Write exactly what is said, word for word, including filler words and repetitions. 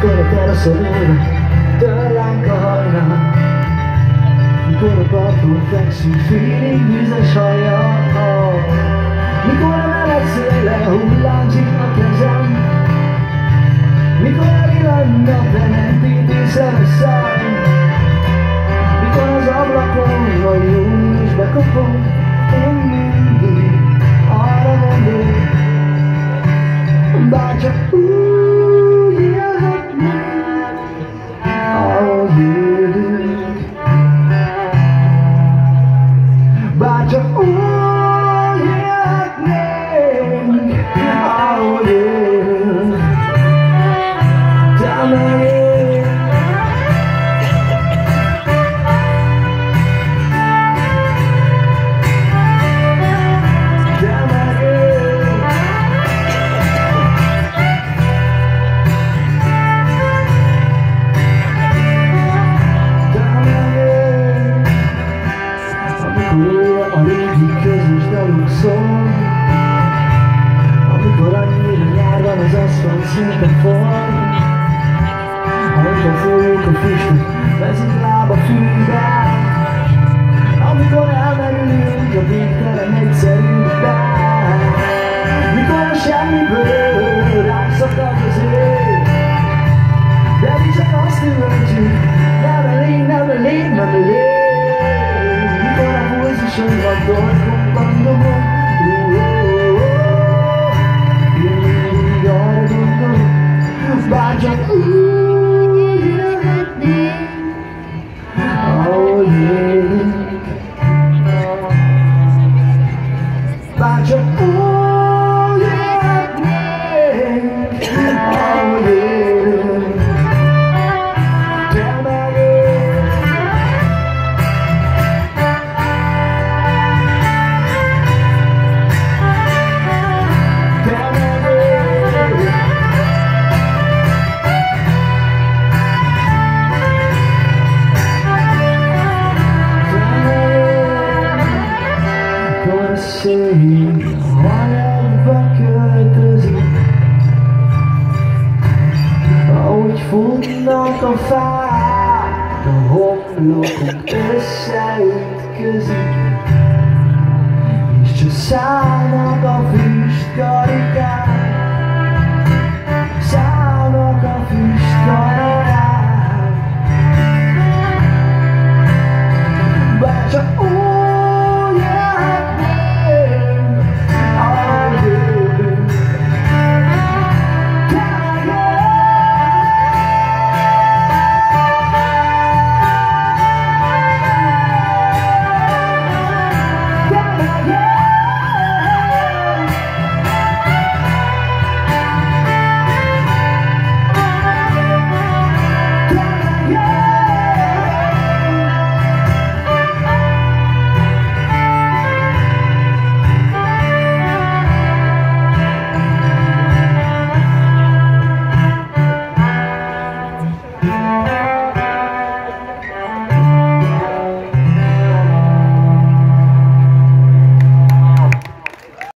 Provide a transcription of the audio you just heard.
Mikor a teraszon ülve tör ránk a hajnal, mikor a parton fekszünk, félig vízes hajjal, mikor a meleg széllel hullámzik a kezem, mikor a villan naplementét észem a szám, mikor az ablakon vagy június bekopog, én mindig arra gondolok, bárcsak úgy élhetnék, ahogy élünk. Bárcsak úgy élhetnénk, ahogy élünk. Te meg én. Te meg én. Te meg én. Amikor a régi közös daluk szól, amikor annyira nyár van, az aszfalt szinte forr, amikor fújjuk a füstöt, vezik láb a fűben, amikor elmerülünk a végtelen egyszerűben, mikor a semmiből ránk szakad az ég, de mi csak azt üvöltjük, nem elég, nem elég, nem elég. Mikor a pulzuson van torkomban dobom, én mindig arra gondolok, bárcsak úgy élhetnék, ahogy élünk. Bárcsak úgy élhetnék, ahogy élünk. Te meg én. Te meg én. Mikor a szél a hajadba költözik, ahogy futnak a fák, a homlokok összeütközik, és csak szállnak a füstkarikák.